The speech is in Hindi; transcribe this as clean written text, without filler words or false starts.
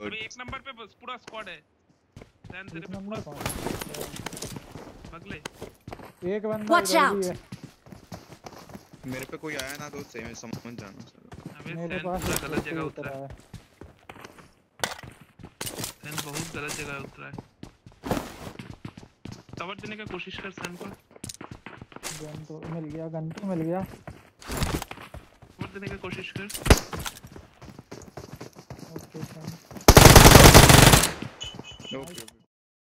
अभी 1 नंबर पे बस पूरा स्क्वाड है। ध्यान तेरे पे नंबर पूरा बगले एक बंदा इधर भी है। मेरे पे कोई आया ना तो सही समझ जाना सर। अबे मेरे सैन पास पूरा गलत जगह उतरा उतरा है। सैन बहुत गलत जगह उतरा है। कवर देने का कोशिश कर सैन को। गन तो मिल गया, गन तो मिल गया। कवर देने का कोशिश कर। Okay San. ओके